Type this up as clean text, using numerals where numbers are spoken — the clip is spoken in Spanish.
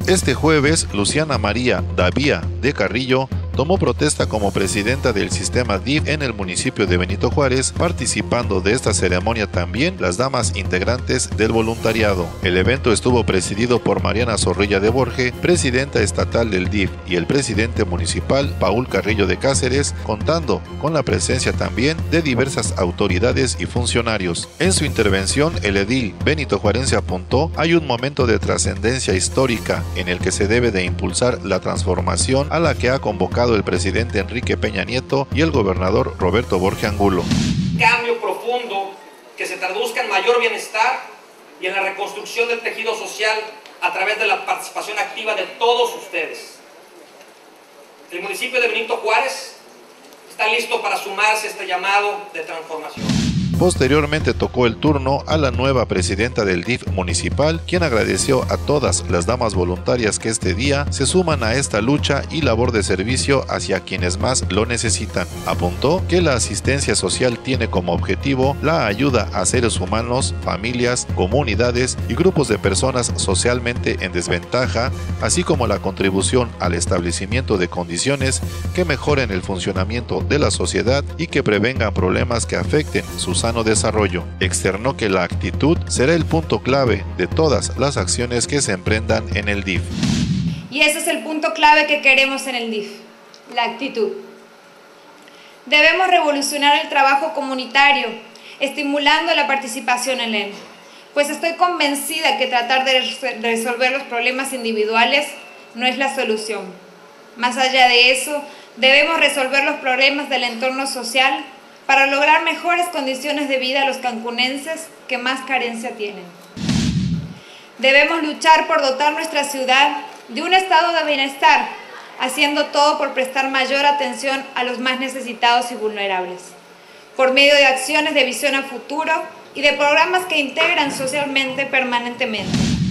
Este jueves, Luciana María Davía de Carrillo tomó protesta como presidenta del sistema DIF en el municipio de Benito Juárez, participando de esta ceremonia también las damas integrantes del voluntariado. El evento estuvo presidido por Mariana Zorrilla de Borge, presidenta estatal del DIF, y el presidente municipal Paul Carrillo de Cáceres, contando con la presencia también de diversas autoridades y funcionarios. En su intervención, el edil Benito Juarense apuntó: hay un momento de trascendencia histórica en el que se debe de impulsar la transformación a la que ha convocado el presidente Enrique Peña Nieto y el gobernador Roberto Borge Angulo. Cambio profundo que se traduzca en mayor bienestar y en la reconstrucción del tejido social a través de la participación activa de todos ustedes. El municipio de Benito Juárez está listo para sumarse a este llamado de transformación. Posteriormente tocó el turno a la nueva presidenta del DIF municipal, quien agradeció a todas las damas voluntarias que este día se suman a esta lucha y labor de servicio hacia quienes más lo necesitan. Apuntó que la asistencia social tiene como objetivo la ayuda a seres humanos, familias, comunidades y grupos de personas socialmente en desventaja, así como la contribución al establecimiento de condiciones que mejoren el funcionamiento de la sociedad y que prevengan problemas que afecten su sano desarrollo. Externó que la actitud será el punto clave de todas las acciones que se emprendan en el DIF. Y ese es el punto clave que queremos en el DIF, la actitud. Debemos revolucionar el trabajo comunitario, estimulando la participación en él, pues estoy convencida que tratar de resolver los problemas individuales no es la solución. Más allá de eso, debemos resolver los problemas del entorno social para lograr mejores condiciones de vida a los cancunenses que más carencia tienen. Debemos luchar por dotar nuestra ciudad de un estado de bienestar, haciendo todo por prestar mayor atención a los más necesitados y vulnerables, por medio de acciones de visión a futuro y de programas que integran socialmente permanentemente.